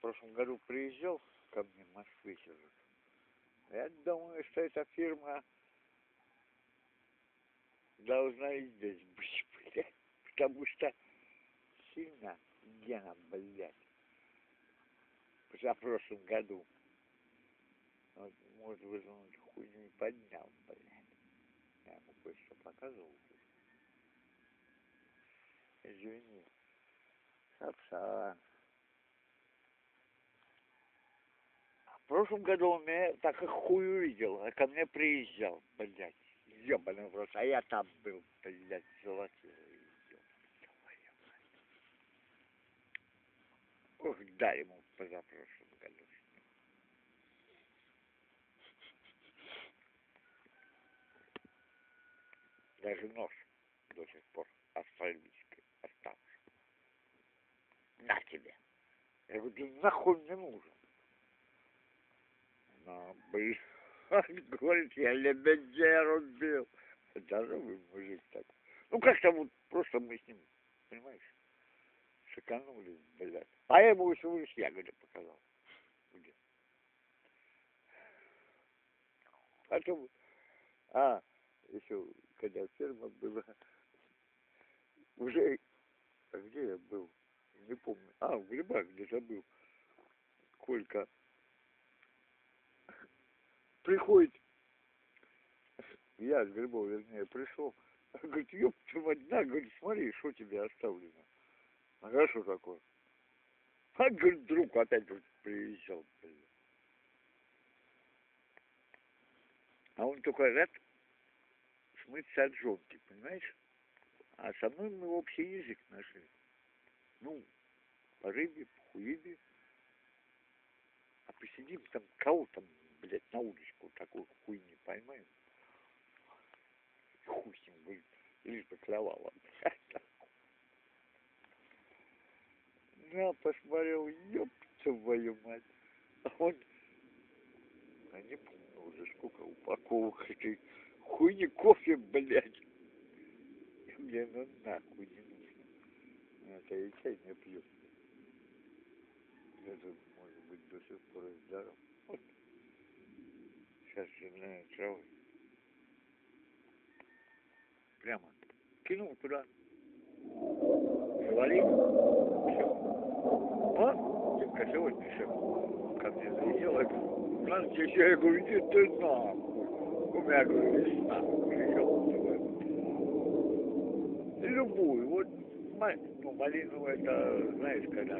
прошлом году приезжал ко мне в Москве сижу. Я думаю, что эта фирма должна и здесь быть, блядь. Потому что сильно Гена, блядь, в прошлом году. Вот, может вызвать хуйню и поднял, блядь. Я ему кое-что показывал. Извини. Сапсан. В прошлом году он меня так и хуй увидел, а ко мне приезжал, блядь. Ёбаный в рот, а я там был, блядь, золотой. Ох, да, ему позапрошлом году. Даже нож до сих пор асфальтический остался. На тебе. Я говорю, ты нахуй мне нужен? Ну, блин, говорит, я лебедя рубил. Даже вы, мужик, так. Ну, как-то вот просто мы с ним, понимаешь, шиканули, блядь. А я ему всего лишь ягоды показал. Где? Потом, еще, когда ферма была, уже, а где я был? Не помню. В Грибах где-то был. Колька приходит, я с Грибов, вернее, пришел. Говорит, ёб твою мать, на, говорит, смотри, что тебе оставлено. Ага, что такое? Говорит, друг опять вот приезжал, блин. А он только рад смыться от жонки, понимаешь? А со мной мы общий язык нашли. Ну, по рыбе, по хуебе. А посидим там, кого там, блядь, на удочку такую хуйни поймаем. Хуй с ним, блин, лишь бы клевало. На, посмотрел, ёб твою мать. А он, я не помню уже, сколько упаковок этой хуйни кофе, блядь. И мне ну нахуй не нужно. Это и чай не пью. Это, может быть, до сих пор и здоров. Вот. Сейчас земляная трава. Прямо кинул туда. Свали. Все. Вот. Только сегодня еще ко мне заезжал. Я говорю, у нас здесь, я говорю, иди ты нахуй. У меня, говорю, весна. Приехал. Любую. Вот, ну, малину это, знаешь, когда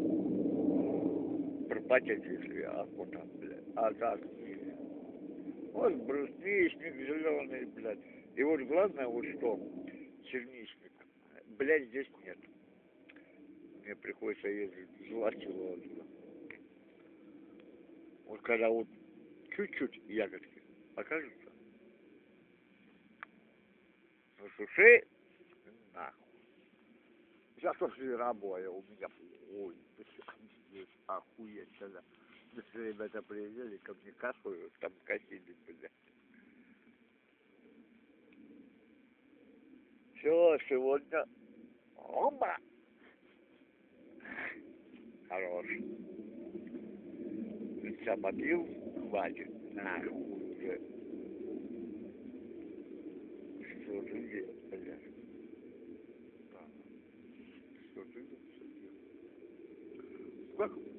пропотеть, если охота, блядь. А так, вот брусничник зеленый, блядь. И вот главное, вот что, черничник. Блядь, здесь нет. Мне приходится ездить в Златилово. Вот когда вот чуть-чуть ягодки покажутся, ну, суши, нахуй. Сейчас тоже рабоя у меня. Ой, здесь охуеть тогда. Если ребята приезжали, ко мне кассу, там косили, блядь. Все, сегодня... Оба! Хорош. Лица побил, хватит. Нахуй уже. Что ты делаешь, блядь? Что ты делаешь? Как?